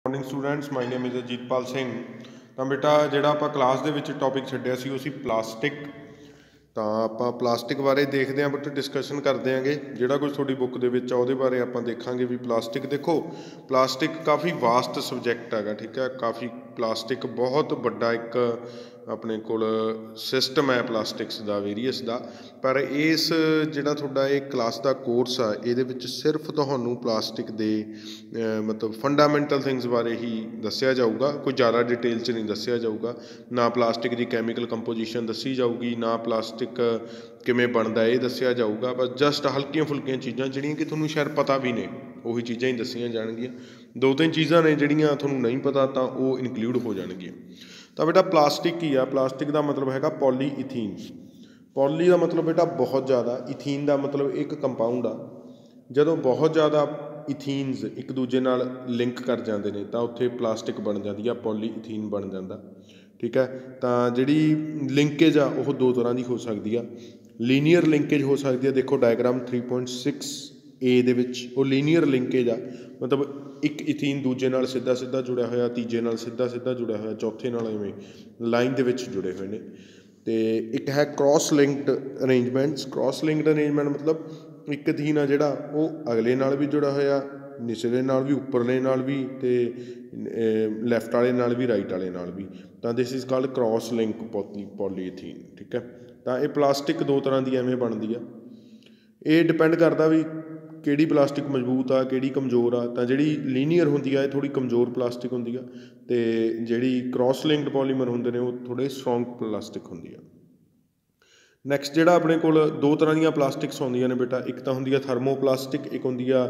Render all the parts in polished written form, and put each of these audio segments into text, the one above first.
Morning students my name is Ajitpal Singh. ਤਾਂ ਬੇਟਾ ਜਿਹੜਾ ਆਪਾਂ ਕਲਾਸ ਦੇ ਵਿੱਚ ਟੌਪਿਕ ਛੱਡਿਆ ਸੀ ਉਹ ਸੀ ਪਲਾਸਟਿਕ। ਤਾਂ ਆਪਾਂ ਪਲਾਸਟਿਕ ਬਾਰੇ ਦੇਖਦੇ ਹਾਂ, ਬਟ ਡਿਸਕਸ਼ਨ ਕਰਦੇ ਆਂਗੇ ਜਿਹੜਾ ਕੁਝ ਤੁਹਾਡੀ ਬੁੱਕ ਦੇ ਵਿੱਚ ਆ ਉਹਦੇ ਬਾਰੇ ਆਪਾਂ ਦੇਖਾਂਗੇ ਵੀ ਪਲਾਸਟਿਕ। ਦੇਖੋ ਪਲਾਸਟਿਕ ਕਾਫੀ ਵਾਸਟ ਸਬਜੈਕਟ ਹੈਗਾ, ਠੀਕ ਹੈ। ਕਾਫੀ ਪਲਾਸਟਿਕ ਬਹੁਤ ਵੱਡਾ ਇੱਕ ਆਪਣੇ ਕੋਲ ਸਿਸਟਮ ਹੈ ਪਲਾਸਟਿਕਸ ਦਾ, ਵੇਰੀਅਸ ਦਾ। ਪਰ ਇਸ ਜਿਹੜਾ ਤੁਹਾਡਾ ਇਹ ਕਲਾਸ ਦਾ ਕੋਰਸ ਆ ਇਹਦੇ ਵਿੱਚ ਸਿਰਫ ਤੁਹਾਨੂੰ ਪਲਾਸਟਿਕ ਦੇ ਮਤਲਬ ਫੰਡਾਮੈਂਟਲ ਥਿੰਗਸ ਬਾਰੇ ਹੀ ਦੱਸਿਆ ਜਾਊਗਾ, ਕੋਈ ਜ਼ਿਆਦਾ ਡਿਟੇਲ 'ਚ ਨਹੀਂ ਦੱਸਿਆ ਜਾਊਗਾ। ਨਾ ਪਲਾਸਟਿਕ ਦੀ ਕੈਮੀਕਲ ਕੰਪੋਜੀਸ਼ਨ ਦੱਸੀ ਜਾਊਗੀ, ਨਾ ਪਲਾਸਟਿਕ ਕਿਵੇਂ ਬਣਦਾ ਇਹ ਦੱਸਿਆ ਜਾਊਗਾ। ਬਸ ਜਸਟ ਹਲਕੀਆਂ ਫੁਲਕੀਆਂ ਚੀਜ਼ਾਂ ਜਿਹੜੀਆਂ ਕਿ ਤੁਹਾਨੂੰ ਸ਼ਾਇਦ ਪਤਾ ਵੀ ਨੇ ਉਹੀ ਚੀਜ਼ਾਂ ਹੀ ਦੱਸੀਆਂ ਜਾਣਗੀਆਂ। ਦੋ ਤਿੰਨ ਚੀਜ਼ਾਂ ਨੇ ਜਿਹੜੀਆਂ ਤੁਹਾਨੂੰ ਨਹੀਂ ਪਤਾ ਤਾਂ ਉਹ ਇਨਕਲੂਡ ਹੋ ਜਾਣਗੀਆਂ। ਤਾਂ ਬੇਟਾ ਪਲਾਸਟਿਕ ਕੀ ਆ? ਪਲਾਸਟਿਕ ਦਾ ਮਤਲਬ ਹੈਗਾ ਪੋਲੀਈਥੀਨ। ਪੋਲੀ ਦਾ ਮਤਲਬ ਬੇਟਾ ਬਹੁਤ ਜ਼ਿਆਦਾ, ਇਥੀਨ ਦਾ ਮਤਲਬ ਇੱਕ ਕੰਪਾਊਂਡ ਆ। ਜਦੋਂ ਬਹੁਤ ਜ਼ਿਆਦਾ ਇਥੀਨਸ ਇੱਕ ਦੂਜੇ ਨਾਲ ਲਿੰਕ ਕਰ ਜਾਂਦੇ ਨੇ ਤਾਂ ਉੱਥੇ ਪਲਾਸਟਿਕ ਬਣ ਜਾਂਦੀ ਆ, ਪੋਲੀਈਥੀਨ ਬਣ ਜਾਂਦਾ, ਠੀਕ ਹੈ। ਤਾਂ ਜਿਹੜੀ ਲਿੰਕੇਜ ਆ ਉਹ ਦੋ ਤਰ੍ਹਾਂ ਦੀ ਹੋ ਸਕਦੀ ਆ। ਲੀਨੀਅਰ ਲਿੰਕੇਜ ਹੋ ਸਕਦੀ ਆ, ਦੇਖੋ ਡਾਇਗਰਾਮ 3.6A ਦੇ ਵਿੱਚ ਉਹ ਲੀਨੀਅਰ ਲਿੰਕੇਜ ਆ, ਮਤਲਬ ਇੱਕ ਇਥੀਨ ਦੂਜੇ ਨਾਲ ਸਿੱਧਾ ਸਿੱਧਾ ਜੁੜਿਆ ਹੋਇਆ, ਤੀਜੇ ਨਾਲ ਸਿੱਧਾ ਸਿੱਧਾ ਜੁੜਿਆ ਹੋਇਆ, ਚੌਥੇ ਨਾਲ ਇਵੇਂ ਲਾਈਨ ਦੇ ਵਿੱਚ ਜੁੜੇ ਹੋਏ ਨੇ। ਅਤੇ ਇੱਕ ਹੈ cross linked arrangements. Cross linked arrangement ਮਤਲਬ ਇੱਕ ਇਥੀਨ ਆ ਜਿਹੜਾ ਉਹ ਅਗਲੇ ਨਾਲ ਵੀ ਜੁੜਿਆ ਹੋਇਆ, ਨਿਚਲੇ ਨਾਲ ਵੀ, ਉੱਪਰਲੇ ਨਾਲ ਵੀ, ਅਤੇ ਲੈਫਟ ਵਾਲੇ ਨਾਲ ਵੀ, ਰਾਈਟ ਵਾਲੇ ਨਾਲ ਵੀ। ਤਾਂ this is called cross link polyethylene, ਠੀਕ ਹੈ। ਤਾਂ ਇਹ ਪਲਾਸਟਿਕ ਦੋ ਤਰ੍ਹਾਂ ਦੀ ਐਵੇਂ ਬਣਦੀ ਆ। ਇਹ ਡਿਪੈਂਡ ਕਰਦਾ ਵੀ ਕਿਹੜੀ ਪਲਾਸਟਿਕ ਮਜ਼ਬੂਤ ਆ, ਕਿਹੜੀ ਕਮਜ਼ੋਰ ਆ। ਤਾਂ ਜਿਹੜੀ ਲੀਨੀਅਰ ਹੁੰਦੀ ਆ ਇਹ ਥੋੜ੍ਹੀ ਕਮਜ਼ੋਰ ਪਲਾਸਟਿਕ ਹੁੰਦੀ ਆ, ਅਤੇ ਜਿਹੜੀ ਕ੍ਰੋਸ ਲਿੰਕਡ ਪੋਲੀਮਰ ਹੁੰਦੇ ਨੇ ਉਹ ਥੋੜ੍ਹੇ ਸਟਰੋਂਗ ਪਲਾਸਟਿਕ ਹੁੰਦੀ ਆ। ਨੈਕਸਟ ਜਿਹੜਾ ਆਪਣੇ ਕੋਲ ਦੋ ਤਰ੍ਹਾਂ ਦੀਆਂ ਪਲਾਸਟਿਕਸ ਆਉਂਦੀਆਂ ਨੇ ਬੇਟਾ, ਇੱਕ ਤਾਂ ਹੁੰਦੀ ਆ ਥਰਮੋਪਲਾਸਟਿਕ, ਇੱਕ ਹੁੰਦੀ ਆ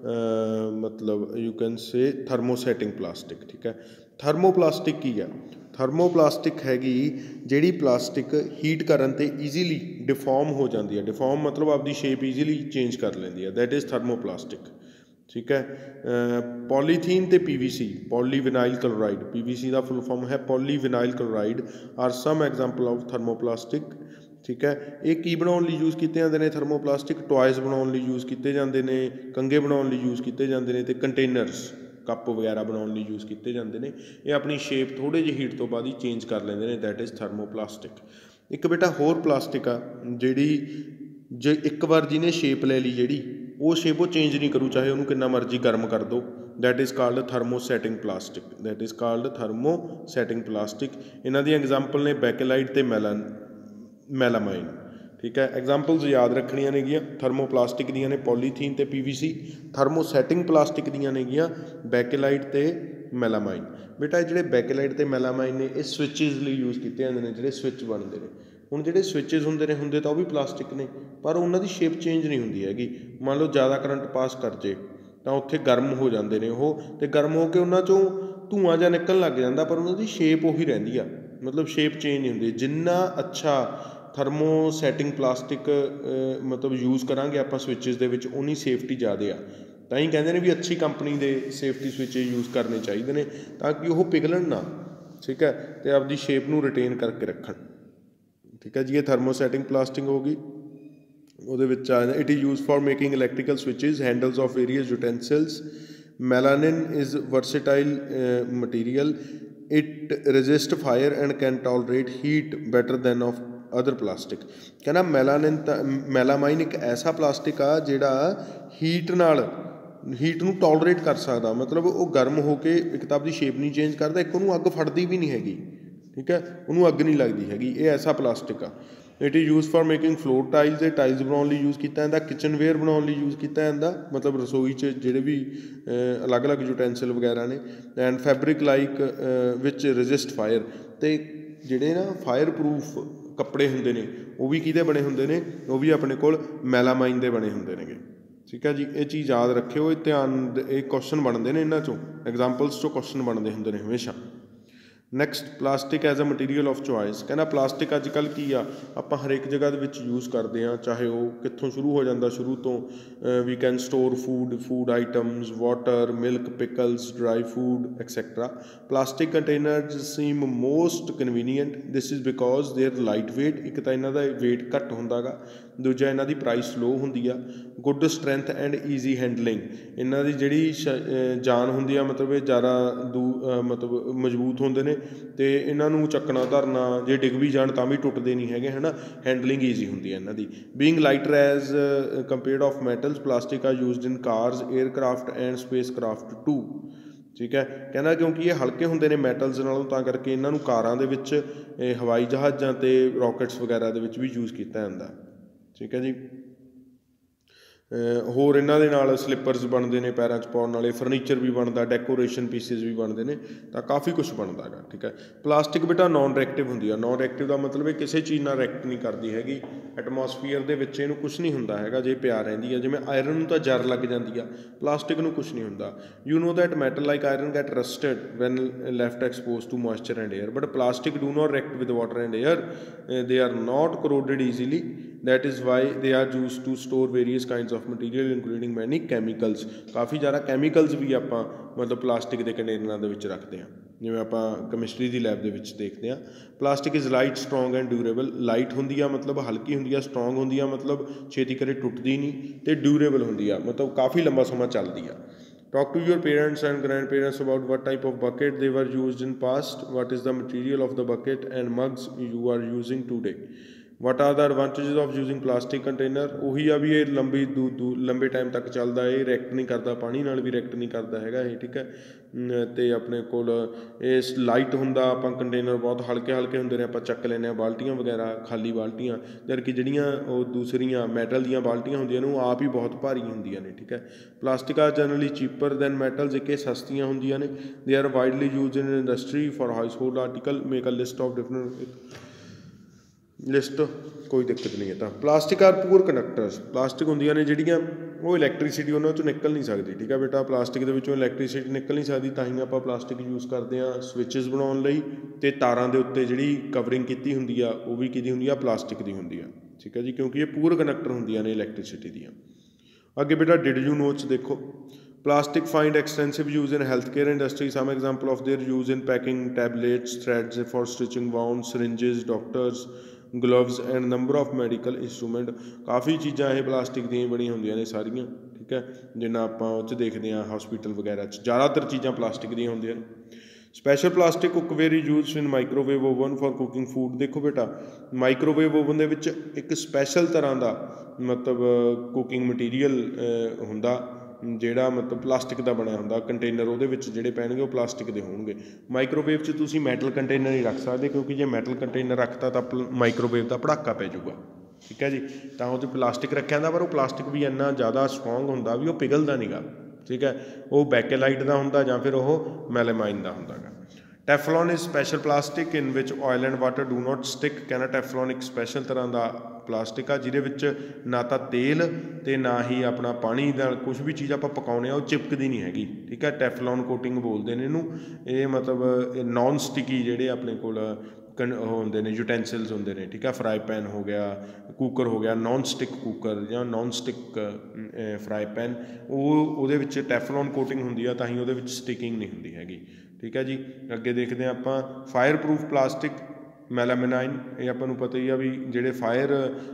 ਮਤਲਬ you can say thermosetting plastic, ਠੀਕ ਹੈ। ਥਰਮੋਪਲਾਸਟਿਕ ਕੀ ਆ? ਥਰਮੋਪਲਾਸਟਿਕ ਹੈਗੀ ਜਿਹੜੀ ਪਲਾਸਟਿਕ ਹੀਟ ਕਰਨ 'ਤੇ ਈਜ਼ੀਲੀ ਡਿਫੋਰਮ ਹੋ ਜਾਂਦੀ ਹੈ। ਡਿਫੋਰਮ ਮਤਲਬ ਆਪਦੀ ਸ਼ੇਪ ਈਜ਼ੀਲੀ ਚੇਂਜ ਕਰ ਲੈਂਦੀ ਹੈ, ਦੈਟ ਇਜ਼ ਥਰਮੋਪਲਾਸਟਿਕ, ਠੀਕ ਹੈ। ਪੋਲੀਥੀਨ ਅਤੇ PVC, ਪੋਲੀਵਿਨਾਈਲ ਕਲੋਰਾਈਡ, PVC ਦਾ ਫੁੱਲ ਫਾਰਮ ਹੈ polyvinyl chloride, are some example of thermoplastic, ਠੀਕ ਹੈ। ਇਹ ਕੀ ਬਣਾਉਣ ਲਈ ਯੂਜ਼ ਕੀਤੇ ਜਾਂਦੇ ਨੇ? ਥਰਮੋਪਲਾਸਟਿਕ ਟੋਇਜ਼ ਬਣਾਉਣ ਲਈ ਯੂਜ਼ ਕੀਤੇ ਜਾਂਦੇ ਨੇ, ਕੰਘੇ ਬਣਾਉਣ ਲਈ ਯੂਜ਼ ਕੀਤੇ ਜਾਂਦੇ ਨੇ, ਅਤੇ ਕੰਟੇਨਰਸ ਕੱਪ ਵਗੈਰਾ ਬਣਾਉਣ ਲਈ ਯੂਜ਼ ਕੀਤੇ ਜਾਂਦੇ ਨੇ। ਇਹ ਆਪਣੀ ਸ਼ੇਪ ਥੋੜ੍ਹੇ ਜਿਹੀ ਹੀਟ ਤੋਂ ਬਾਅਦ ਹੀ ਚੇਂਜ ਕਰ ਲੈਂਦੇ ਨੇ, ਦੈਟ ਇਜ਼ ਥਰਮੋਪਲਾਸਟਿਕ। ਇੱਕ ਬੇਟਾ ਹੋਰ ਪਲਾਸਟਿਕ ਆ ਜਿਹੜੀ ਜੇ ਇੱਕ ਵਾਰ ਜਿਹਨੇ ਸ਼ੇਪ ਲੈ ਲਈ ਜਿਹੜੀ ਉਹ ਸ਼ੇਪ ਉਹ ਚੇਂਜ ਨਹੀਂ ਕਰੂ, ਚਾਹੇ ਉਹਨੂੰ ਕਿੰਨਾ ਮਰਜ਼ੀ ਗਰਮ ਕਰ ਦਿਉ, that is called thermosetting plastic, that is called thermosetting plastic. ਇਹਨਾਂ ਦੀਆਂ ਐਗਜ਼ਾਮਪਲ ਨੇ ਬੈਕੇਲਾਈਟ ਅਤੇ ਮੈਲਾਮਾਈਨ, ਠੀਕ ਹੈ। ਐਗਜ਼ਾਮਪਲਸ ਯਾਦ ਰੱਖਣੀਆਂ ਨੇਗੀਆਂ। ਥਰਮੋਪਲਾਸਟਿਕ ਦੀਆਂ ਨੇ ਪੋਲੀਥੀਨ ਅਤੇ PVC, ਥਰਮੋਸੈਟਿੰਗ ਪਲਾਸਟਿਕ ਦੀਆਂ ਨੇਗੀਆਂ ਬੈਕੇਲਾਈਟ ਅਤੇ ਮੈਲਾਮਾਈਨ। ਬੇਟਾ ਇਹ ਜਿਹੜੇ ਬੈਕੇਲਾਈਟ ਅਤੇ ਮੈਲਾਮਾਈਨ ਨੇ ਇਹ ਸਵਿਚਿਜ਼ ਲਈ ਯੂਜ਼ ਕੀਤੇ ਜਾਂਦੇ ਨੇ, ਜਿਹੜੇ ਸਵਿਚ ਬਣਦੇ ਨੇ। ਹੁਣ ਜਿਹੜੇ ਸਵਿਚਿਜ਼ ਹੁੰਦੇ ਤਾਂ ਉਹ ਵੀ ਪਲਾਸਟਿਕ ਨੇ, ਪਰ ਉਹਨਾਂ ਦੀ ਸ਼ੇਪ ਚੇਂਜ ਨਹੀਂ ਹੁੰਦੀ ਹੈਗੀ। ਮੰਨ ਲਓ ਜ਼ਿਆਦਾ ਕਰੰਟ ਪਾਸ ਕਰ ਜੇ ਤਾਂ ਉੱਥੇ ਗਰਮ ਹੋ ਜਾਂਦੇ ਨੇ ਉਹ, ਅਤੇ ਗਰਮ ਹੋ ਕੇ ਉਹਨਾਂ 'ਚੋਂ ਧੂੰਆਂ ਜਿਹਾ ਨਿਕਲਣ ਲੱਗ ਜਾਂਦਾ, ਪਰ ਉਹਨਾਂ ਦੀ ਸ਼ੇਪ ਉਹੀ ਰਹਿੰਦੀ ਆ, ਮਤਲਬ ਸ਼ੇਪ ਚੇਂਜ ਨਹੀਂ ਹੁੰਦੀ। ਜਿੰਨਾ ਅੱਛਾ ਥਰਮੋਸੈਟਿੰਗ ਪਲਾਸਟਿਕ ਮਤਲਬ ਯੂਜ਼ ਕਰਾਂਗੇ ਆਪਾਂ ਸਵਿਚਿਜ਼ ਦੇ ਵਿੱਚ, ਉਨੀ ਸੇਫਟੀ ਜ਼ਿਆਦਾ ਆ। ਤਾਂ ਹੀ ਕਹਿੰਦੇ ਨੇ ਵੀ ਅੱਛੀ ਕੰਪਨੀ ਦੇ ਸੇਫਟੀ ਸਵਿਚ ਯੂਜ਼ ਕਰਨੇ ਚਾਹੀਦੇ ਨੇ ਤਾਂ ਕਿ ਉਹ ਪਿਘਲਣ ਨਾ, ਠੀਕ ਹੈ, ਅਤੇ ਆਪਦੀ ਸ਼ੇਪ ਨੂੰ ਰਿਟੇਨ ਕਰਕੇ ਰੱਖਣ, ਠੀਕ ਹੈ ਜੀ। ਇਹ ਥਰਮੋਸੈਟਿੰਗ ਪਲਾਸਟਿਕ ਹੋ ਗਈ। ਉਹਦੇ ਵਿੱਚ ਆ ਜਾਂਦਾ it is use for making electrical switches, handles of various utensils. Melanin is versatile material, it resist fire and can tolerate heat better than of other plastic. ਕਹਿੰਦਾ ਮੈਲਾਮਾਈਨ ਇੱਕ ਐਸਾ ਪਲਾਸਟਿਕ ਆ ਜਿਹੜਾ ਹੀਟ ਨੂੰ ਟੋਲਰੇਟ ਕਰ ਸਕਦਾ, ਮਤਲਬ ਉਹ ਗਰਮ ਹੋ ਕੇ ਇੱਕ ਤਾਂ ਆਪਦੀ ਸ਼ੇਪ ਨਹੀਂ ਚੇਂਜ ਕਰਦਾ, ਇੱਕ ਉਹਨੂੰ ਅੱਗ ਫੜਦੀ ਵੀ ਨਹੀਂ ਹੈਗੀ, ਠੀਕ ਹੈ, ਉਹਨੂੰ ਅੱਗ ਨਹੀਂ ਲੱਗਦੀ ਹੈਗੀ। ਇਹ ਐਸਾ ਪਲਾਸਟਿਕ ਆ। It is use for making floor tiles, ਇਹ ਟਾਈਲਸ ਬਣਾਉਣ ਲਈ ਯੂਜ਼ ਕੀਤਾ ਜਾਂਦਾ, ਕਿਚਨਵੇਅਰ ਬਣਾਉਣ ਲਈ ਯੂਜ਼ ਕੀਤਾ ਜਾਂਦਾ, ਮਤਲਬ ਰਸੋਈ 'ਚ ਜਿਹੜੇ ਵੀ ਅਲੱਗ ਅਲੱਗ ਯੂਟੈਂਸਿਲ ਵਗੈਰਾ ਨੇ। And fabric like which resist fire, ਅਤੇ ਜਿਹੜੇ ਨਾ ਫਾਇਰ ਪ੍ਰੂਫ ਕੱਪੜੇ ਹੁੰਦੇ ਨੇ ਉਹ ਵੀ ਕਿਹਦੇ ਬਣੇ ਹੁੰਦੇ ਨੇ? ਉਹ ਵੀ ਆਪਣੇ ਕੋਲ ਮੈਲਾਮਾਈਨ ਦੇ ਬਣੇ ਹੁੰਦੇ ਨੇਗੇ, ਠੀਕ ਹੈ ਜੀ। ਇਹ ਚੀਜ਼ ਯਾਦ ਰੱਖਿਓ, ਇਹ ਇਹ ਕੁਐਸਚਨ ਬਣਦੇ ਨੇ ਇਹਨਾਂ 'ਚੋਂ, ਐਗਜ਼ਾਮਪਲਸ 'ਚੋਂ ਕੁਐਸਚਨ ਬਣਦੇ ਹੁੰਦੇ ਨੇ ਹਮੇਸ਼ਾ। Next plastic as a material of choice. ਕਹਿੰਦਾ ਪਲਾਸਟਿਕ ਅੱਜ ਕੱਲ੍ਹ ਕੀ ਆ, ਆਪਾਂ ਹਰੇਕ ਜਗ੍ਹਾ ਦੇ ਵਿੱਚ ਯੂਜ਼ ਕਰਦੇ ਹਾਂ, ਚਾਹੇ ਉਹ ਕਿੱਥੋਂ ਸ਼ੁਰੂ ਹੋ ਜਾਂਦਾ, ਸ਼ੁਰੂ ਤੋਂ ਵੀ can store food items, water, milk, pickles, dry food etcetera. Plastic containers seem most convenient, this is because they're light weight, ਇੱਕ ਤਾਂ ਇਹਨਾਂ ਦਾ ਵੇਟ ਘੱਟ ਹੁੰਦਾ ਗਾ, दूजा इन्हां दी प्राइस लो हुंदी आ, good strength and easy handling, इन्हां दी जिहड़ी जान हुंदी आ मतलब ये ज़्यादा मतलब मजबूत हुंदे ने ते इन्हां नूं चकना धरना जे डिग भी जाण तां भी टुटदे नहीं हैगे है ना। हैंडलिंग ईजी हुंदी है इन्हां दी। Being lighter as compared of metals, plastic are used in cars, aircraft and space craft too. ठीक है, कहना क्योंकि ये हल्के होंदे ने मैटल्स नालों तां करके इन्हां नूं कारां दे विच, हवाई जहाज़ां ते रॉकेट्स वगैरह दे विच भी यूज़ कीता जांदा। ठीक है जी। होर इन्हां दे नाल स्लिपर्स बनदे ने पैरां 'च पाउण वाले, फर्नीचर भी बनदा, डेकोरेशन पीसिस भी बनदे ने, तां काफ़ी कुछ बनदा गा। ठीक है, प्लास्टिक बेटा नॉन रिएक्टिव हुंदी आ। नॉन रिएक्टिव दा मतलब ये किसी चीज़ नाल रिएक्ट नहीं करदी हैगी, एटमोसफीयर दे विच इहनूं कुछ नहीं हुंदा हैगा जे पिया रहिंदी आ। जिवें आयरन नूं तां जर लग जांदी आ, प्लास्टिक नूं कुछ नहीं हुंदा। You know that metal like iron get rusted when left exposed to moisture and air, but plastic do not react with water and air. They are not corroded easily. That is why they are used to store various kinds of material including many chemicals. काफ़ी ज़्यादा chemicals भी ਆਪਾਂ मतलब plastic ਦੇ ਕੰਟੇਨਰਾਂ ਦੇ ਵਿੱਚ ਰੱਖਦੇ ਹਾਂ, ਜਿਵੇਂ ਆਪਾਂ ਕੈਮਿਸਟਰੀ ਦੀ ਲੈਬ ਦੇ ਵਿੱਚ ਦੇਖਦੇ ਹਾਂ। Plastic is light, strong and durable. Light ਹੁੰਦੀ ਆ ਮਤਲਬ ਹਲਕੀ ਹੁੰਦੀ ਆ, ਸਟਰੋਂਗ ਹੁੰਦੀ ਆ ਮਤਲਬ ਛੇਤੀ ਕਰੇ ਟੁੱਟਦੀ ਨਹੀਂ, ਤੇ ਡਿਊਰੇਬਲ ਹੁੰਦੀ ਆ ਮਤਲਬ ਕਾफ़ੀ ਲੰਬਾ ਸਮਾਂ ਚੱਲਦੀ ਆ। Talk to your parents and grandparents about what type of bucket they were used in past, what is the material of the bucket and mugs you are using today, what are the advantages of using plastic container। ਉਹੀ ਆ ਵੀ ਇਹ ਲੰਬੇ time ਤੱਕ ਚੱਲਦਾ, ਇਹ react ਨਹੀਂ ਕਰਦਾ, ਪਾਣੀ ਨਾਲ ਵੀ ਰਿਐਕਟ ਨਹੀਂ ਕਰਦਾ ਹੈਗਾ ਇਹ। ਠੀਕ ਹੈ, ਤੇ ਆਪਣੇ ਕੋਲ ਇਹ ਲਾਈਟ ਹੁੰਦਾ, ਆਪਾਂ ਕੰਟੇਨਰ ਬਹੁਤ ਹਲਕੇ ਹੁੰਦੇ ਨੇ, ਆਪਾਂ ਚੱਕ ਲੈਂਦੇ ਹਾਂ ਬਾਲਟੀਆਂ ਵਗੈਰਾ, ਖਾਲੀ ਬਾਲਟੀਆਂ, ਜਦਕਿ ਜਿਹੜੀਆਂ ਉਹ ਦੂਸਰੀਆਂ ਮੈਟਲ ਦੀਆਂ ਬਾਲਟੀਆਂ ਹੁੰਦੀਆਂ ਨੇ ਉਹ ਆਪ ਹੀ ਬਹੁਤ ਭਾਰੀ ਹੁੰਦੀਆਂ ਨੇ। ਠੀਕ ਹੈ, plastic are generally cheaper than metals, ਇੱਕ ਇਹ ਸਸਤੀਆਂ ਹੁੰਦੀਆਂ ਨੇ। They are widely used in industry for house hold article, make a list of different list, ਕੋਈ ਦਿੱਕਤ ਨਹੀਂ ਹੈ। ਤਾਂ plastic are poor conductors, plastic ਹੁੰਦੀਆਂ ਨੇ ਜਿਹੜੀਆਂ ਉਹ ਇਲੈਕਟ੍ਰੀਸਿਟੀ ਉਹਨਾਂ 'ਚੋਂ ਨਿਕਲ ਨਹੀਂ ਸਕਦੀ। ਠੀਕ ਹੈ ਬੇਟਾ, ਪਲਾਸਟਿਕ ਦੇ ਵਿੱਚੋਂ ਇਲੈਕਟ੍ਰੀਸਿਟੀ ਨਿਕਲ ਨਹੀਂ ਸਕਦੀ, ਤਾਂ ਹੀ ਆਪਾਂ ਪਲਾਸਟਿਕ ਯੂਜ਼ ਕਰਦੇ ਹਾਂ ਸਵਿਚਸ ਬਣਾਉਣ ਲਈ, ਅਤੇ ਤਾਰਾਂ ਦੇ ਉੱਤੇ ਜਿਹੜੀ ਕਵਰਿੰਗ ਕੀਤੀ ਹੁੰਦੀ ਆ ਉਹ ਵੀ ਕਿਹਦੀ ਹੁੰਦੀ ਆ, ਪਲਾਸਟਿਕ ਦੀ ਹੁੰਦੀ ਆ। ਠੀਕ ਹੈ ਜੀ, ਕਿਉਂਕਿ ਇਹ ਪੂਅਰ ਕੰਡਕਟਰ ਹੁੰਦੀਆਂ ਨੇ ਇਲੈਕਟ੍ਰੀਸਿਟੀ ਦੀਆਂ। ਅੱਗੇ ਬੇਟਾ ਡਿਡ ਯੂ ਨੋ 'ਚ ਦੇਖੋ, plastic find extensive use in healthcare industry. Some example of their use in packing tablets, threads for stitching wounds, syringes, doctors gloves and number of medical instrument। ਕਾफ़ੀ ਚੀਜ਼ਾਂ ਇਹ plastic ਦੀਆਂ ਬਣੀਆਂ ਹੁੰਦੀਆਂ ਨੇ ਸਾਰੀਆਂ। ਠੀਕ ਹੈ, ਜਿੰਨਾ ਆਪਾਂ ਉਹ 'ਚ ਦੇਖਦੇ ਹਾਂ ਹਸਪੀਟਲ ਵਗੈਰਾ 'ਚ ਜ਼ਿਆਦਾਤਰ ਚੀਜ਼ਾਂ ਪਲਾਸਟਿਕ ਦੀਆਂ ਹੁੰਦੀਆਂ ਨੇ। Special plastic cookware use in microwave oven for cooking food. ਦੇਖੋ ਬੇਟਾ, ਮਾਈਕ੍ਰੋਵੇਵ ਓਵਨ ਦੇ ਵਿੱਚ ਇੱਕ ਸਪੈਸ਼ਲ ਤਰ੍ਹਾਂ ਦਾ ਮਤਲਬ ਕੁਕਿੰਗ ਮਟੀਰੀਅਲ ਹੁੰਦਾ, ਜਿਹੜਾ ਮਤਲਬ ਪਲਾਸਟਿਕ ਦਾ ਬਣਿਆ ਹੁੰਦਾ ਕੰਟੇਨਰ, ਉਹਦੇ ਵਿੱਚ ਜਿਹੜੇ ਪੈਣਗੇ ਉਹ ਪਲਾਸਟਿਕ ਦੇ ਹੋਣਗੇ। ਮਾਈਕ੍ਰੋਵੇਵ 'ਚ ਤੁਸੀਂ ਮੈਟਲ ਕੰਟੇਨਰ ਨਹੀਂ ਰੱਖ ਸਕਦੇ, ਕਿਉਂਕਿ ਜੇ ਮੈਟਲ ਕੰਟੇਨਰ ਰੱਖਤਾ ਤਾਂ ਮਾਈਕ੍ਰੋਵੇਵ ਦਾ ਪੜਾਕਾ ਪੈ ਜਾਊਗਾ। ਠੀਕ ਹੈ ਜੀ, ਤਾਂ ਉਹ 'ਤੇ ਪਲਾਸਟਿਕ ਰੱਖਿਆ ਹੁੰਦਾ, ਪਰ ਉਹ ਪਲਾਸਟਿਕ ਵੀ ਇੰਨਾ ਜ਼ਿਆਦਾ ਸਟਰੋਂਗ ਹੁੰਦਾ ਵੀ ਉਹ ਪਿਘਲਦਾ ਨਹੀਂ ਗਾ। ਠੀਕ ਹੈ, ਉਹ ਬੈਕੇਲਾਈਟ ਦਾ ਹੁੰਦਾ ਜਾਂ ਫਿਰ ਉਹ ਮੈਲੇਮਾਈਨ ਦਾ ਹੁੰਦਾ ਗਾ। Teflon is special plastic in which oil and water do not stick. ਕਹਿੰਦਾ ਟੈਫਲॉन ਇੱਕ ਸਪੈਸ਼ਲ ਤਰ੍ਹਾਂ ਦਾ ਪਲਾਸਟਿਕ ਆ ਜਿਹਦੇ ਵਿੱਚ ਨਾ ਤਾਂ ਤੇਲ ਅਤੇ ਨਾ ਹੀ ਆਪਣਾ ਪਾਣੀ ਨਾਲ ਕੁਛ ਵੀ ਚੀਜ਼ ਆਪਾਂ ਪਕਾਉਂਦੇ ਹਾਂ ਉਹ ਚਿਪਕਦੀ ਨਹੀਂ ਹੈਗੀ। ਠੀਕ ਹੈ, ਟੈਫਲॉन ਕੋਟਿੰਗ ਬੋਲਦੇ ਨੇ ਇਹਨੂੰ। ਇਹ ਮਤਲਬ ਇਹ ਨੋਨ ਸਟਿਕੀ ਜਿਹੜੇ ਆਪਣੇ ਕੋਲ ਉਹ ਹੁੰਦੇ ਨੇ ਯੂਟੈਂਸਿਲਸ ਹੁੰਦੇ ਨੇ। ਠੀਕ ਹੈ, ਫਰਾਈ ਪੈਨ ਹੋ ਗਿਆ, ਕੁੱਕਰ ਹੋ ਗਿਆ, ਨੋਨ ਸਟਿਕ ਕੁੱਕਰ ਜਾਂ ਨੋਨ ਸਟਿਕ ਫਰਾਈ ਪੈਨ, ਉਹਦੇ ਵਿੱਚ ਟੈਫਲॉन ਕੋਟਿੰਗ ਹੁੰਦੀ ਆ, ਤਾਂ ਹੀ ਉਹਦੇ ਵਿੱਚ ਸਟਿਕਿੰਗ ਨਹੀਂ ਹੁੰਦੀ ਹੈਗੀ। ਠੀਕ ਹੈ ਜੀ, ਅੱਗੇ ਦੇਖਦੇ ਹਾਂ ਆਪਾਂ ਫਾਇਰ ਪ੍ਰੂਫ ਪਲਾਸਟਿਕ ਮੈਲਾਮਿਨਾਈਨ। ਇਹ ਆਪਾਂ ਨੂੰ ਪਤਾ ਹੀ ਆ ਵੀ ਜਿਹੜੇ ਫਾਇਰ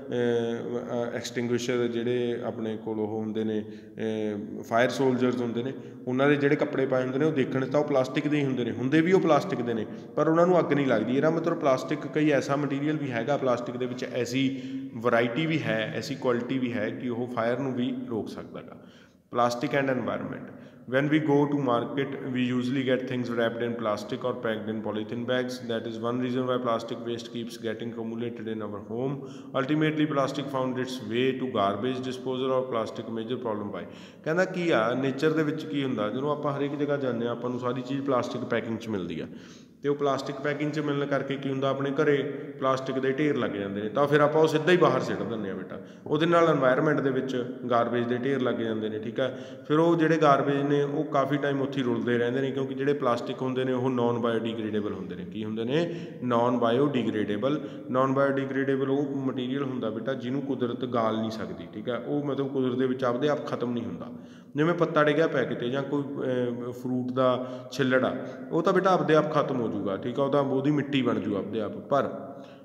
ਐਕਸਟਿੰਗੁਇਸ਼ਰ ਜਿਹੜੇ ਆਪਣੇ ਕੋਲ ਉਹ ਹੁੰਦੇ ਨੇ, ਫਾਇਰ ਸੋਲਜਰਸ ਹੁੰਦੇ ਨੇ, ਉਹਨਾਂ ਦੇ ਜਿਹੜੇ ਕੱਪੜੇ ਪਾਏ ਹੁੰਦੇ ਨੇ ਉਹ ਦੇਖਣ ਤਾਂ ਉਹ ਪਲਾਸਟਿਕ ਦੇ ਹੀ ਹੁੰਦੇ ਵੀ ਉਹ ਪਲਾਸਟਿਕ ਦੇ ਨੇ, ਪਰ ਉਹਨਾਂ ਨੂੰ ਅੱਗ ਨਹੀਂ ਲੱਗਦੀ। ਇਹਦਾ ਮਤਲਬ ਪਲਾਸਟਿਕ ਕਈ ਐਸਾ ਮਟੀਰੀਅਲ ਵੀ ਹੈਗਾ ਪਲਾਸਟਿਕ ਦੇ ਵਿੱਚ, ਐਸੀ ਵਰਾਇਟੀ ਵੀ ਹੈ, ਐਸੀ ਕੁਆਲਿਟੀ ਵੀ ਹੈ ਕਿ ਉਹ ਫਾਇਰ ਨੂੰ ਵੀ ਰੋਕ ਸਕਦਾ ਗਾ। Plastic and environment. When we go to market, we usually get things wrapped in plastic or packed in polythene bags. That is one reason why plastic waste keeps getting accumulated in our home. Ultimately, plastic found its way to garbage disposal or plastic major problem by। ਕਹਿੰਦਾ ਕੀ ਆ nature ਦੇ ਵਿੱਚ ਕੀ ਹੁੰਦਾ, ਜਦੋਂ ਆਪਾਂ ਹਰੇਕ ਜਗ੍ਹਾ ਜਾਂਦੇ ਹਾਂ ਆਪਾਂ ਨੂੰ ਸਾਰੀ ਚੀਜ਼ ਪਲਾਸਟਿਕ ਪੈਕਿੰਗ 'ਚ ਮਿਲਦੀ ਆ, ਅਤੇ ਉਹ ਪਲਾਸਟਿਕ ਪੈਕਿੰਗ 'ਚ ਮਿਲਣ ਕਰਕੇ ਕੀ ਹੁੰਦਾ, ਆਪਣੇ ਘਰੇ ਪਲਾਸਟਿਕ ਦੇ ਢੇਰ ਲੱਗ ਜਾਂਦੇ ਨੇ, ਤਾਂ ਫਿਰ ਆਪਾਂ ਉਹ ਸਿੱਧਾ ਹੀ ਬਾਹਰ ਸਿੱਟ ਦਿੰਦੇ ਹਾਂ ਬੇਟਾ। ਉਹਦੇ ਨਾਲ ਇਨਵਾਇਰਮੈਂਟ ਦੇ ਵਿੱਚ ਗਾਰਬੇਜ ਦੇ ਢੇਰ ਲੱਗ ਜਾਂਦੇ ਨੇ। ਠੀਕ ਹੈ, ਫਿਰ ਉਹ ਜਿਹੜੇ ਗਾਰਬੇਜ ਨੇ ਉਹ ਕਾਫੀ ਟਾਈਮ ਉੱਥੇ ਰੁਲਦੇ ਰਹਿੰਦੇ ਨੇ, ਕਿਉਂਕਿ ਜਿਹੜੇ ਪਲਾਸਟਿਕ ਹੁੰਦੇ ਨੇ ਉਹ ਨੋਨ ਬਾਇਓਡੀਗ੍ਰੇਡੇਬਲ ਹੁੰਦੇ ਨੇ। ਕੀ ਹੁੰਦੇ ਨੇ? Non biodegradable. ਨੋਨ ਬਾਇਓਡੀਗ੍ਰੇਡੇਬਲ ਉਹ ਮਟੀਰੀਅਲ ਹੁੰਦਾ ਬੇਟਾ ਜਿਹਨੂੰ ਕੁਦਰਤ ਗਾਲ ਨਹੀਂ ਸਕਦੀ। ਠੀਕ ਹੈ, ਉਹ ਮਤਲਬ ਕੁਦਰਤ ਦੇ ਵਿੱਚ ਆਪਦੇ ਆਪ ਖਤਮ ਨਹੀਂ ਹੁੰਦਾ। ਜਿਵੇਂ ਪੱਤਾ ਡਿੱਗਿਆ ਪਿਆ ਕਿਤੇ ਜਾਂ ਕੋਈ ਫਰੂਟ ਦਾ ਛਿੱਲੜ ਆ, ਉਹ ਤਾਂ ਬੇਟਾ ਆਪਦੇ ਆਪ ਖਤਮ ਹੋ ਜੂਗਾ। ਠੀਕ ਆ, ਉਹਦੀ ਮਿੱਟੀ ਬਣ ਜੂ ਆਪਦੇ ਆਪ। ਪਰ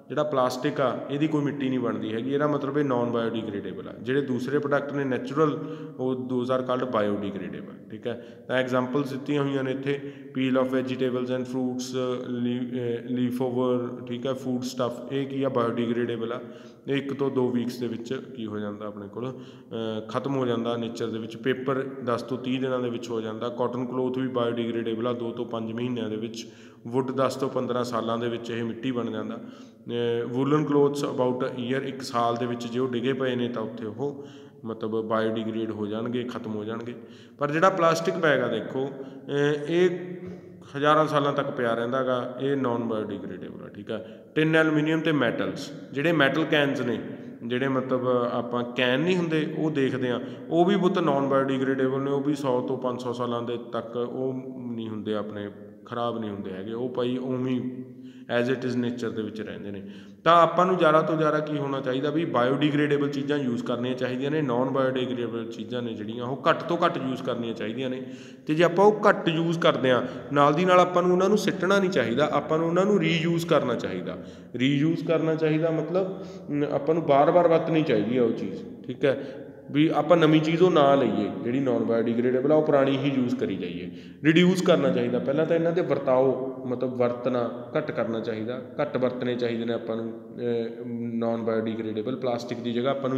ਜਿਹੜਾ ਪਲਾਸਟਿਕ ਆ ਇਹਦੀ ਕੋਈ ਮਿੱਟੀ ਨਹੀਂ ਬਣਦੀ ਹੈਗੀ, ਇਹਦਾ ਮਤਲਬ ਇਹ ਨੋਨ ਬਾਇਓਡੀਗ੍ਰੇਡੇਬਲ ਆ। ਜਿਹੜੇ ਦੂਸਰੇ ਪ੍ਰੋਡਕਟ ਨੇ ਨੈਚੁਰਲ, ਉਹ ਦੋਜ਼ ਆਰ ਕਾਲਡ ਬਾਇਓਡੀਗ੍ਰੇਡੇਬਲ, ਠੀਕ ਹੈ। ਤਾਂ ਐਗਜ਼ਾਮਪਲਸ ਦਿੱਤੀਆਂ ਹੋਈਆਂ ਨੇ ਇੱਥੇ, peel of vegetables and fruits, leftover, ਠੀਕ ਹੈ, ਫੂਡ ਸਟੱਫ, ਇਹ ਕੀ ਆ, ਬਾਇਓਡੀਗ੍ਰੇਡੇਬਲ ਆ। ਇਹ 1 ਤੋਂ 2 ਵੀਕਸ ਦੇ ਵਿੱਚ ਕੀ ਹੋ ਜਾਂਦਾ ਆਪਣੇ ਕੋਲ, ਖਤਮ ਹੋ ਜਾਂਦਾ ਨੇਚਰ ਦੇ ਵਿੱਚ। ਪੇਪਰ 10 ਤੋਂ 30 ਦਿਨਾਂ ਦੇ ਵਿੱਚ ਹੋ ਜਾਂਦਾ। ਕਾਟਨ ਕਲੋਥ ਵੀ ਬਾਇਓਡੀਗ੍ਰੇਡੇਬਲ ਆ 2 ਤੋਂ 5 ਮਹੀਨਿਆਂ ਦੇ ਵਿੱਚ। ਵੁੱਡ 10 ਤੋਂ 15 ਸਾਲਾਂ ਦੇ ਵਿੱਚ ਇਹ ਮਿੱਟੀ ਬਣ ਜਾਂਦਾ। ਵੂਲਨ ਕਲੋਥਸ ਅਬਾਊਟ ਈਅਰ, 1 ਸਾਲ ਦੇ ਵਿੱਚ ਜੇ ਉਹ ਡਿੱਗੇ ਪਏ ਨੇ ਤਾਂ ਉੱਥੇ ਉਹ ਮਤਲਬ ਬਾਇਓਡੀਗ੍ਰੇਡ ਹੋ ਜਾਣਗੇ, ਖਤਮ ਹੋ ਜਾਣਗੇ। ਪਰ ਜਿਹੜਾ ਪਲਾਸਟਿਕ ਬੈਗ ਆ ਦੇਖੋ, ਇਹ ਹਜ਼ਾਰਾਂ ਸਾਲਾਂ ਤੱਕ ਪਿਆ ਰਹਿੰਦਾ ਗਾ, ਇਹ ਨੋਨ ਬਾਇਓਡੀਗ੍ਰੇਡੇਬਲ ਆ, ਠੀਕ ਹੈ। ਟਿਨ, ਐਲੂਮੀਨੀਅਮ ਅਤੇ ਮੈਟਲਸ, ਜਿਹੜੇ ਮੈਟਲ ਕੈਨਸ ਨੇ, ਜਿਹੜੇ ਮਤਲਬ ਆਪਾਂ ਕੈਨ ਨਹੀਂ ਹੁੰਦੇ ਉਹ ਦੇਖਦੇ ਹਾਂ, ਉਹ ਵੀ ਪੁੱਤ ਨੋਨ ਬਾਇਓਡੀਗ੍ਰੇਡੇਬਲ ਨੇ। ਉਹ ਵੀ 100 ਤੋਂ 500 ਸਾਲਾਂ ਦੇ ਤੱਕ ਉਹ ਨਹੀਂ ਹੁੰਦੇ, ਆਪਣੇ ਖਰਾਬ ਨਹੀਂ ਹੁੰਦੇ ਹੈਗੇ, ਉਹ ਭਾਈ ਉਵੇਂ ਐਜ਼ ਇਟ ਇਜ਼ ਨੇਚਰ ਦੇ ਵਿੱਚ ਰਹਿੰਦੇ ਨੇ। ਤਾਂ ਆਪਾਂ ਨੂੰ ਜ਼ਿਆਦਾ ਤੋਂ ਜ਼ਿਆਦਾ ਕੀ ਹੋਣਾ ਚਾਹੀਦਾ ਵੀ ਬਾਇਓਡੀਗ੍ਰੇਡੇਬਲ ਚੀਜ਼ਾਂ ਯੂਜ਼ ਕਰਨੀਆਂ ਚਾਹੀਦੀਆਂ ਨੇ। ਨੋਨ ਬਾਇਓਡੀਗ੍ਰੇਡੇਬਲ ਚੀਜ਼ਾਂ ਨੇ ਜਿਹੜੀਆਂ ਉਹ ਘੱਟ ਤੋਂ ਘੱਟ ਯੂਜ਼ ਕਰਨੀਆਂ ਚਾਹੀਦੀਆਂ ਨੇ। ਅਤੇ ਜੇ ਆਪਾਂ ਉਹ ਘੱਟ ਯੂਜ਼ ਕਰਦੇ ਹਾਂ, ਨਾਲ ਦੀ ਨਾਲ ਆਪਾਂ ਨੂੰ ਉਹਨਾਂ ਨੂੰ ਸਿੱਟਣਾ ਨਹੀਂ ਚਾਹੀਦਾ, ਆਪਾਂ ਨੂੰ ਉਹਨਾਂ ਨੂੰ ਰੀਯੂਜ਼ ਕਰਨਾ ਚਾਹੀਦਾ। ਰੀਯੂਜ਼ ਕਰਨਾ ਚਾਹੀਦਾ ਮਤਲਬ ਆਪਾਂ ਨੂੰ ਬਾਰ-ਬਾਰ ਵਰਤਣੀ ਚਾਹੀਦੀ ਆ ਉਹ ਚੀਜ਼, ਠੀਕ ਹੈ। ਵੀ ਆਪਾਂ ਨਵੀਂ ਚੀਜ਼ ਉਹ ਨਾ ਲਈਏ ਜਿਹੜੀ ਨੋਨ ਬਾਇਓਡੀਗ੍ਰੇਡੇਬਲ ਆ, ਉਹ ਪੁਰਾਣੀ ਹੀ ਯੂਜ਼ ਕਰੀ ਜਾਈਏ। ਰਿਡਿਊਸ ਕਰਨਾ ਚਾਹੀਦਾ, ਪਹਿਲਾਂ ਤਾਂ ਇਹਨਾਂ ਦੇ ਵਰਤਾਓ ਮਤਲਬ ਵਰਤਣਾ ਘੱਟ ਕਰਨਾ ਚਾਹੀਦਾ, ਘੱਟ ਵਰਤਣੇ ਚਾਹੀਦੇ ਨੇ ਆਪਾਂ ਨੂੰ ਨੋਨ ਬਾਇਓਡੀਗ੍ਰੇਡੇਬਲ। ਪਲਾਸਟਿਕ ਦੀ ਜਗ੍ਹਾ ਆਪਾਂ ਨੂੰ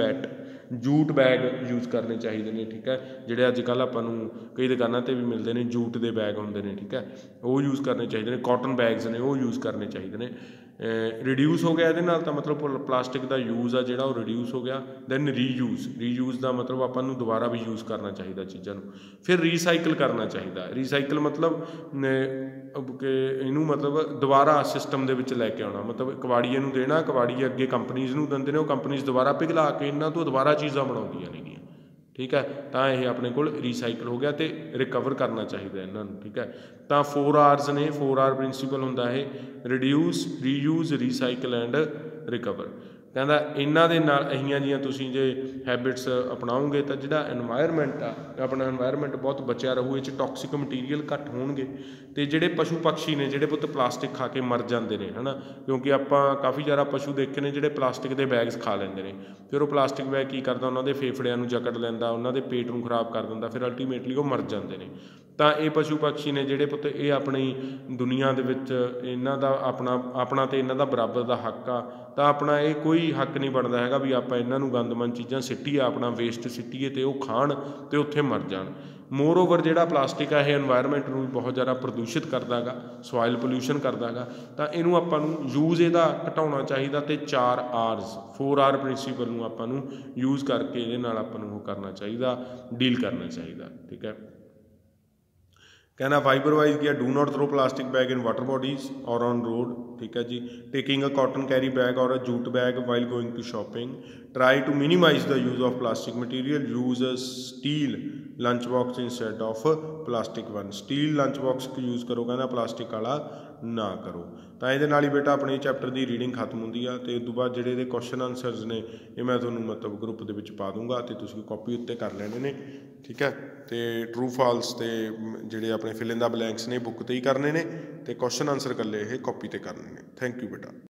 ਜੂਟ ਬੈਗ ਯੂਜ਼ ਕਰਨੇ ਚਾਹੀਦੇ ਨੇ, ਠੀਕ ਹੈ। ਜਿਹੜੇ ਅੱਜ ਕੱਲ੍ਹ ਆਪਾਂ ਨੂੰ ਕਈ ਦੁਕਾਨਾਂ 'ਤੇ ਵੀ ਮਿਲਦੇ ਨੇ, ਜੂਟ ਦੇ ਬੈਗ ਹੁੰਦੇ ਨੇ, ਠੀਕ ਹੈ, ਉਹ ਯੂਜ਼ ਕਰਨੇ ਚਾਹੀਦੇ ਨੇ। ਕਾਟਨ ਬੈਗਸ ਨੇ ਉਹ ਯੂਜ਼ ਕਰਨੇ ਚਾਹੀਦੇ ਨੇ। ਰਿਡਿਊਸ ਹੋ ਗਿਆ ਇਹਦੇ ਨਾਲ ਤਾਂ ਮਤਲਬ ਪਲਾਸਟਿਕ ਦਾ ਯੂਜ਼ ਆ ਜਿਹੜਾ ਉਹ ਰਿਡਿਊਸ ਹੋ ਗਿਆ। ਦੈਨ ਰੀਯੂਜ਼ ਦਾ ਮਤਲਬ ਆਪਾਂ ਨੂੰ ਦੁਬਾਰਾ ਵੀ ਯੂਜ਼ ਕਰਨਾ ਚਾਹੀਦਾ ਚੀਜ਼ਾਂ ਨੂੰ। ਫਿਰ ਰੀਸਾਈਕਲ ਕਰਨਾ ਚਾਹੀਦਾ। ਰੀਸਾਈਕਲ ਮਤਲਬ ਕਿ ਇਹਨੂੰ ਮਤਲਬ ਦੁਬਾਰਾ ਸਿਸਟਮ ਦੇ ਵਿੱਚ ਲੈ ਕੇ ਆਉਣਾ, ਮਤਲਬ ਕਬਾੜੀਏ ਨੂੰ ਦੇਣਾ, ਕਬਾੜੀਏ ਅੱਗੇ ਕੰਪਨੀਜ਼ ਨੂੰ ਦਿੰਦੇ ਨੇ, ਉਹ ਕੰਪਨੀਜ਼ ਦੁਬਾਰਾ ਪਿਘਲਾ ਕੇ ਇਹਨਾਂ ਤੋਂ ਦੁਬਾਰਾ ਚੀਜ਼ਾਂ ਬਣਾਉਂਦੀਆਂ ਨੇਗੀਆਂ, ਠੀਕ ਹੈ। ਤਾਂ ਇਹ ਆਪਣੇ ਕੋਲ ਰੀਸਾਈਕਲ ਹੋ ਗਿਆ ਅਤੇ ਰਿਕਵਰ ਕਰਨਾ ਚਾਹੀਦਾ ਇਹਨਾਂ ਨੂੰ, ਠੀਕ ਹੈ। ਤਾਂ 4 Rs ਨੇ, 4 R ਪ੍ਰਿੰਸੀਪਲ ਹੁੰਦਾ ਇਹ, reduce, reuse, recycle and recover. ਕਹਿੰਦਾ ਇਹਨਾਂ ਦੇ ਨਾਲ ਇਹੀਆਂ ਜਿਹੀਆਂ ਤੁਸੀਂ ਜੇ ਹੈਬਿਟਸ ਅਪਣਾਓਗੇ ਤਾਂ ਜਿਹੜਾ ਐਨਵਾਇਰਮੈਂਟ ਆ, ਆਪਣਾ ਐਨਵਾਇਰਮੈਂਟ ਬਹੁਤ ਬਚਿਆ ਰਹੂ, ਇਹ 'ਚ ਟੌਕਸਿਕ ਮਟੀਰੀਅਲ ਘੱਟ ਹੋਣਗੇ। ਅਤੇ ਜਿਹੜੇ ਪਸ਼ੂ ਪਕਸ਼ੀ ਨੇ ਜਿਹੜੇ ਪੁੱਤ ਪਲਾਸਟਿਕ ਖਾ ਕੇ ਮਰ ਜਾਂਦੇ ਨੇ, ਹੈ ਨਾ, ਕਿਉਂਕਿ ਆਪਾਂ ਕਾਫੀ ਜ਼ਿਆਦਾ ਪਸ਼ੂ ਦੇਖੇ ਨੇ ਜਿਹੜੇ ਪਲਾਸਟਿਕ ਦੇ ਬੈਗਸ ਖਾ ਲੈਂਦੇ ਨੇ। ਫਿਰ ਉਹ ਪਲਾਸਟਿਕ ਬੈਗ ਕੀ ਕਰਦਾ, ਉਹਨਾਂ ਦੇ ਫੇਫੜਿਆਂ ਨੂੰ ਜਕੜ ਲੈਂਦਾ, ਉਹਨਾਂ ਦੇ ਪੇਟ ਨੂੰ ਖਰਾਬ ਕਰ ਦਿੰਦਾ, ਫਿਰ ਅਲਟੀਮੇਟਲੀ ਉਹ ਮਰ ਜਾਂਦੇ ਨੇ। ਤਾਂ ਇਹ ਪਸ਼ੂ ਪਕਸ਼ੀ ਨੇ ਜਿਹੜੇ ਪੁੱਤ, ਇਹ ਆਪਣੀ ਦੁਨੀਆ ਦੇ ਵਿੱਚ ਇਹਨਾਂ ਦਾ ਆਪਣਾ ਅਤੇ ਇਹਨਾਂ ਦਾ ਬਰਾਬਰ ਦਾ ਹੱਕ ਆ। ਤਾਂ ਆਪਣਾ ਇਹ ਕੋਈ ਹੱਕ ਨਹੀਂ ਬਣਦਾ ਹੈਗਾ ਵੀ ਆਪਾਂ ਇਹਨਾਂ ਨੂੰ ਗੰਦਮੰਦ ਚੀਜ਼ਾਂ ਸਿੱਟੀਏ, ਆਪਣਾ ਵੇਸਟ ਸਿੱਟੀਏ ਅਤੇ ਉਹ ਖਾਣ ਅਤੇ ਉੱਥੇ ਮਰ ਜਾਣ। ਮੋਰ ਓਵਰ ਜਿਹੜਾ ਪਲਾਸਟਿਕ ਆ ਇਹ ਐਨਵਾਇਰਮੈਂਟ ਨੂੰ ਵੀ ਬਹੁਤ ਜ਼ਿਆਦਾ ਪ੍ਰਦੂਸ਼ਿਤ ਕਰਦਾ ਗਾ, ਸੋਇਲ ਪੋਲਿਊਸ਼ਨ ਕਰਦਾ ਗਾ। ਤਾਂ ਇਹਨੂੰ ਆਪਾਂ ਨੂੰ ਯੂਜ਼ ਇਹਦਾ ਘਟਾਉਣਾ ਚਾਹੀਦਾ ਅਤੇ 4 R ਪ੍ਰਿੰਸੀਪਲ ਨੂੰ ਆਪਾਂ ਨੂੰ ਯੂਜ਼ ਕਰਕੇ ਇਹਦੇ ਨਾਲ ਆਪਾਂ ਨੂੰ ਉਹ ਕਰਨਾ ਚਾਹੀਦਾ, ਡੀਲ ਕਰਨਾ ਚਾਹੀਦਾ, ਠੀਕ ਹੈ। कहना फाइबर वाइज किया, do not throw plastic bag in water bodies और ऑन रोड, ठीक है जी। Taking a cotton carry bag और a jute bag while going to shopping. Try to minimise the use of plastic material. Use a steel lunch box instead of plastic one. Steel lunch box use करो, कहना plastic वाला ना करो। ਤਾਂ ਇਹਦੇ ਨਾਲ ਹੀ ਬੇਟਾ ਆਪਣੇ ਚੈਪਟਰ ਦੀ ਰੀਡਿੰਗ ਖਤਮ ਹੁੰਦੀ ਆ। ਅਤੇ ਉਸ ਤੋਂ ਬਾਅਦ ਜਿਹੜੇ ਇਹਦੇ ਕੁਐਸਚਨ ਆਨਸਰਸ ਨੇ ਇਹ ਮੈਂ ਤੁਹਾਨੂੰ ਮਤਲਬ ਗਰੁੱਪ ਦੇ ਵਿੱਚ ਪਾ ਦੂੰਗਾ ਅਤੇ ਤੁਸੀਂ ਕਾਪੀ ਉੱਤੇ ਕਰ ਲੈਣੇ ਨੇ, ਠੀਕ ਹੈ। ਅਤੇ ਟਰੂ ਫਾਲਸ ਅਤੇ ਜਿਹੜੇ ਆਪਣੇ ਫਿਲ ਇਨ ਦਾ ਬਲੈਂਕਸ ਨੇ ਬੁੱਕ 'ਤੇ ਹੀ ਕਰਨੇ ਨੇ, ਅਤੇ ਕੁਐਸਚਨ ਆਨਸਰ ਇਕੱਲੇ ਇਹ ਕਾਪੀ 'ਤੇ ਕਰਨੇ ਨੇ। ਥੈਂਕ ਯੂ ਬੇਟਾ।